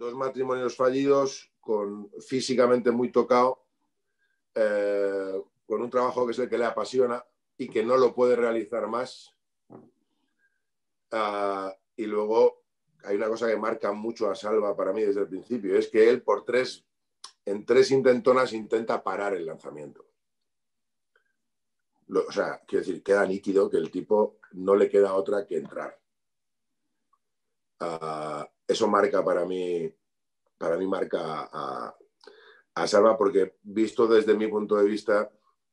2 matrimonios fallidos, físicamente muy tocado, con un trabajo que es el que le apasiona y que no lo puede realizar más. Y luego hay una cosa que marca mucho a Salva para mí desde el principio, es que él en 3 intentonas intenta parar el lanzamiento. O sea, quiero decir, queda nítido que el tipo no le queda otra que entrar. Eso marca para mí marca a Salva, porque visto desde mi punto de vista,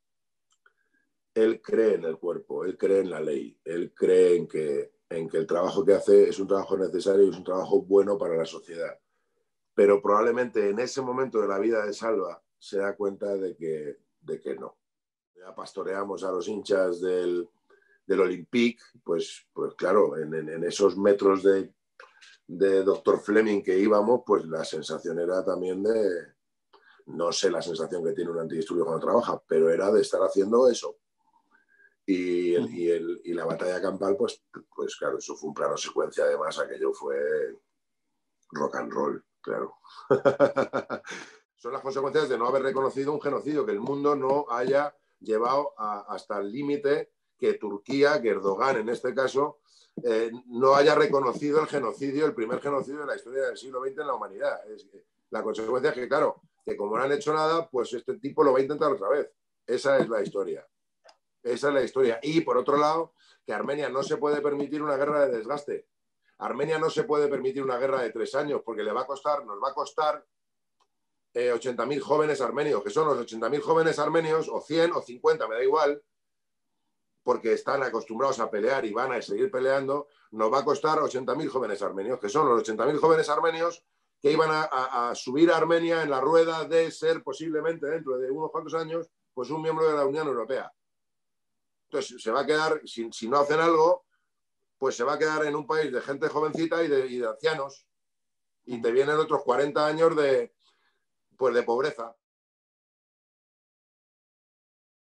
él cree en el cuerpo, él cree en la ley, él cree en que el trabajo que hace es un trabajo necesario y es un trabajo bueno para la sociedad. Pero probablemente en ese momento de la vida de Salva se da cuenta de que no. Ya pastoreamos a los hinchas del Olympique, pues claro, en esos metros de Dr. Fleming que íbamos, pues la sensación era también no sé la sensación que tiene un antidisturbios cuando trabaja, pero era de estar haciendo eso. Y la batalla campal, pues claro, eso fue un plano secuencia, además, aquello fue rock and roll, claro. Son las consecuencias de no haber reconocido un genocidio, que el mundo no haya llevado hasta el límite que Turquía, que Erdogan en este caso, no haya reconocido el genocidio, el primer genocidio de la historia del siglo XX en la humanidad. La consecuencia es que, claro, que como no han hecho nada, pues este tipo lo va a intentar otra vez. Esa es la historia. Esa es la historia. Y por otro lado, que Armenia no se puede permitir una guerra de desgaste. Armenia no se puede permitir una guerra de 3 años, porque nos va a costar 80.000 jóvenes armenios, que son los 80.000 jóvenes armenios, o 100 o 50, me da igual, porque están acostumbrados a pelear y van a seguir peleando. Nos va a costar 80.000 jóvenes armenios, que son los 80.000 jóvenes armenios que iban a subir a Armenia en la rueda de ser posiblemente dentro de unos cuantos años pues un miembro de la Unión Europea. Entonces se va a quedar, si no hacen algo, pues se va a quedar en un país de gente jovencita y de ancianos, y te vienen otros 40 años de pobreza.